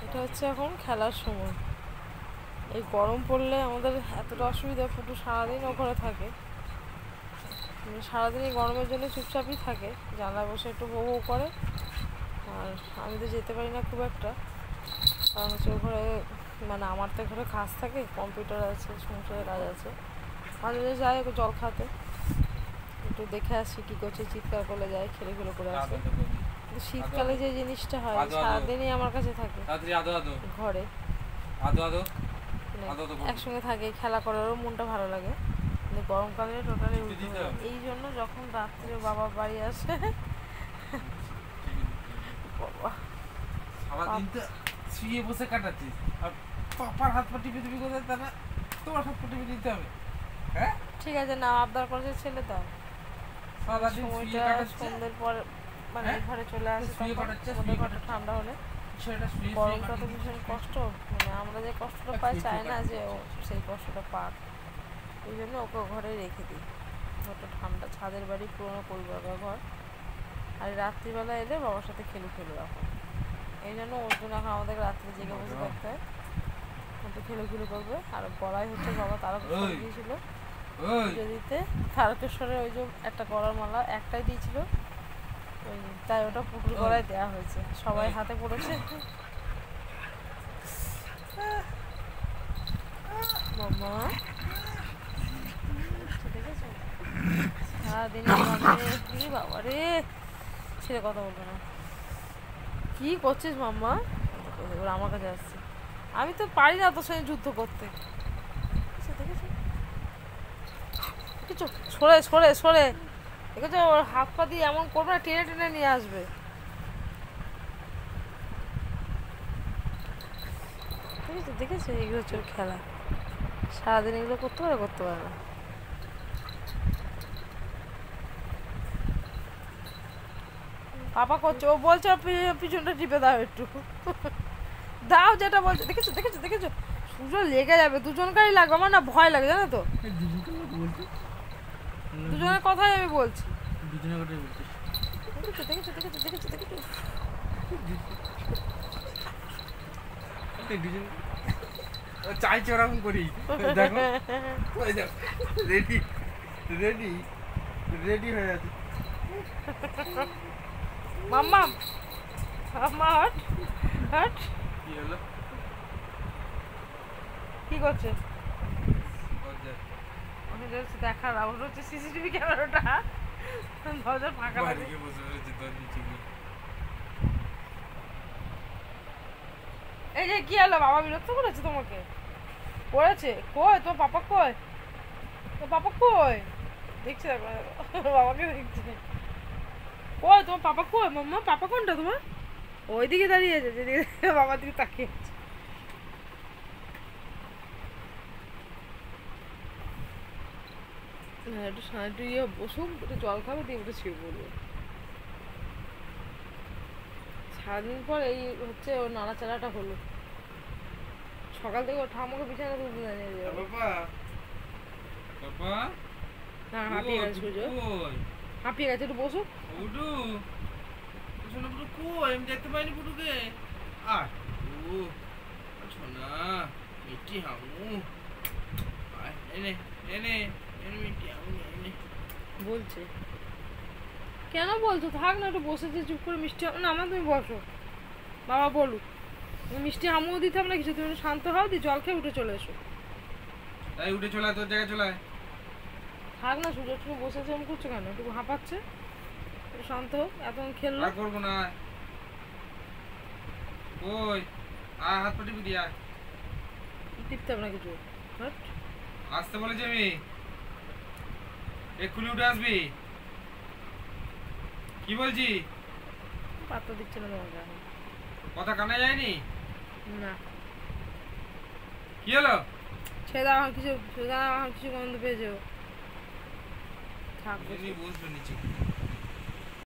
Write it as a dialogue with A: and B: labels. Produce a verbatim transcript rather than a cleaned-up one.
A: এটা হচ্ছে এখন খেলার সময়। এই গরম পড়লে আমাদের এতটা অসুবিধা, ফুটু সারাদিন ওখানে থাকে, সারাদিন এই গরমের জন্য চুপচাপই থাকে, জানলায় বসে একটু বউ বউ করে। আর আমি তো যেতে পারি না খুব একটা, কারণ হচ্ছে ঘরে মানে আমার তো ঘরে কাজ থাকে, কম্পিউটার আছে, সংসারের কাজ আছে। মাঝে মাঝে যাই একটু জল খাতে, একটু দেখে আসি কী করছে, চিৎকার করলে যায়, খেলে খেলে করে আসে। কিন্তু শীতকালে যে জিনিসটা হয় সারাদিনই আমার কাছে থাকে ঘরে, একসঙ্গে থাকে, খেলা করারও মনটা ভালো লাগে। কিন্তু গরমকালে টোটালি উল্টো হয়ে যায়। এই জন্য যখন রাত্রে বাবা বাড়ি আসে বাবা
B: শুয়ে বসে কাটাচ্ছিস, আর পাপার হাত পা টিপে টিপি কোথায়, তা না তোমার হাত পা টিপে দিতে হবে। হ্যাঁ
A: ঠিক আছে, না আবদার করেছে ছেলে, দাও সময়টা সন্ধ্যের পর মানে ঘরে চলে আসে, তখন ঘরটা ঠান্ডা হলে। গরমটা তো ভীষণ কষ্ট, মানে আমরা যে কষ্টটা পাই চাই না যে ও সেই কষ্টটা পাক, ওই জন্য ওকে ঘরে রেখে দিই। ঘরটা ঠান্ডা, ছাদের বাড়ি, পুরোনো পরিবারের ঘর, আর রাত্রিবেলা এলে বাবার সাথে খেলু খেলু এখন, এই জন্য ওর জন্য এখন আমাদের রাত্রে জেগে বসে থাকতে হয়, একটু খেলু খেলু করবে। আর গলায় হচ্ছে বাবা তারকেশ্বর দিয়েছিল দিতে, তারকেশ্বরের ওই যে একটা গলার মালা একটাই দিয়েছিল, ওই তাই ওটা পুকুর গলায় দেওয়া হয়েছে, সবাই হাতে পড়েছে। মামা দেখেছো সারাদিন বাবা রে, ছেলে কথা বলবে না, কি করছিস মাম্মা? ওরা আমার কাছে আসছে, আমি তো পারি না তোর সঙ্গে যুদ্ধ করতে। দেখেছো দেখেছো, সরে সরে সরে, দেখেছো ওর হাত পা দিয়ে এমন করবে না, টেনে টেনে নিয়ে আসবে। দেখেছো দেখেছো, এগুলো হচ্ছে ওর খেলা, সারাদিন এগুলো করতে পারে করতে পারে না। পাপা করছে, ও বলছে পিছনটা টিপে দাও একটু, দাও যেটা বলছে। দেখেছো দেখেছো দেখেছো, সুযোগ লেগে যাবে, দুজনকারই লাগবে, আমার না ভয় লাগে জানো তো, দুজনের কথাই আমি বলছি। দেখেছো দেখেছো দেখেছো দেখেছো দেখেছো,
B: চাইছে ওরকম করি, দেখো রেডি রেডি রেডি হয়ে আছে।
A: মাম্মা মাম্মা হট হট,
B: কি হলো,
A: কি করছে? দেখার ওটা হচ্ছে সিসিটিভি ক্যামেরাটা, দরজা ফাঁকা লাগে। এই যে কি হলো, বাবা বিরক্ত করেছে তোমাকে? করেছে? কই তোমার পাপা, কই তোর পাপা, কই? দেখছে দেখো বাবাকে দেখছে, কই তোমার পাপা, কই মাম্মা? পাপা কোনটা তোমার? ওইদিকে দাঁড়িয়ে আছে, যেদিকে বাবার দিকে তাকিয়ে আছে। হ্যাঁ একটু একটু ইয়ে বসুন, একটু জল খাবে, দিয়ে একটু শুয়ে পড়বো। সারাদিন পর এই হচ্ছে ওর নাড়াচাড়াটা হলো, সকাল থেকে ওর ঠাম্মাকে বিছানা তুলতে দাঁড়িয়ে যাবে। না হাঁপিয়ে গেছে, সূর্য হাঁপিয়ে গেছে, একটু বসুক।
B: আমি দেখতে পাইনি পুটুকে, আর ও সোনা মিষ্টি হামু, এনে এনে এনে মিষ্টি হামু এনে
A: বলছে। কেন বলছো? থাক না, একটু বসেছে চুপ করে, মিষ্টি হামু না আমার, তুমি বসো, বাবা বলুক। মিষ্টি হামুও দিতে হবে না কিছু, তুমি শান্ত হও, দি জল খেয়ে উঠে চলে এসো।
B: তাই উঠে চলে তোর জায়গায় চলে
A: থাক না, সূর্য একটু বসেছে, এমন করছো কেন? একটু হাঁপাচ্ছে, একটু শান্ত হোক, এতক্ষণ খেললো।
B: আর করবো না, ওই আ হাত পা টিপে দিয়া,
A: টিপতে হবে না কিছু,
B: আসতে বলেছি আমি, এক্ষুনি উঠে আসবি। কি বলছি?
A: পাত্তা দিচ্ছে না তোমাকে,
B: কথা কানে যায়নি
A: না।
B: কি হলো?
A: ছেড়ে দাও, কিছু ছেড়ে দাও, কিছু গন্ধ পেয়েছে, থাক
B: বসবে নিচে।